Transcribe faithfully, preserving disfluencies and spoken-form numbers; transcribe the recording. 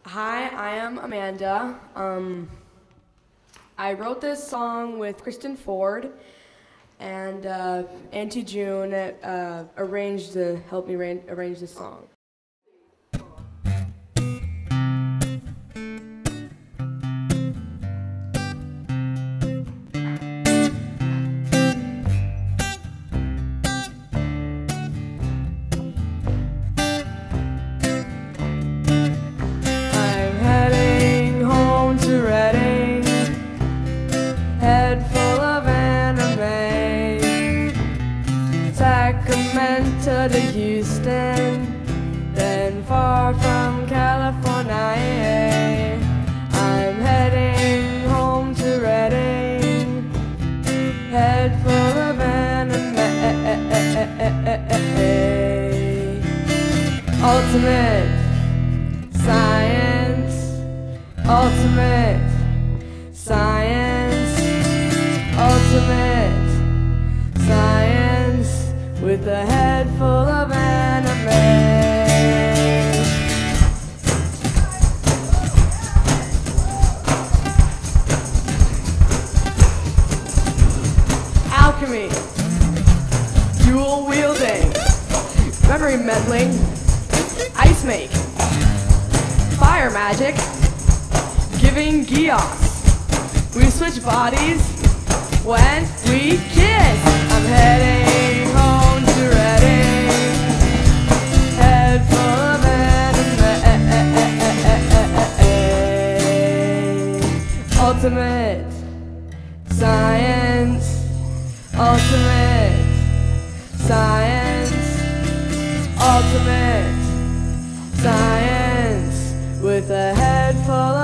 Hi, I am Amanda. Um, I wrote this song with Kristen Ford, and uh, Auntie June uh, arranged to help me arrange, arrange this song. To Houston, then far from California. I'm heading home to Reading, head full of anime. Ultimate science, ultimate science, ultimate science. With a head full of anime. Alchemy, dual wielding, memory meddling, ice make, fire magic, giving geos. We switch bodies when we kiss. I'm heading home to Reading, head full of anime. Ultimate science, ultimate science, ultimate science, with a head full of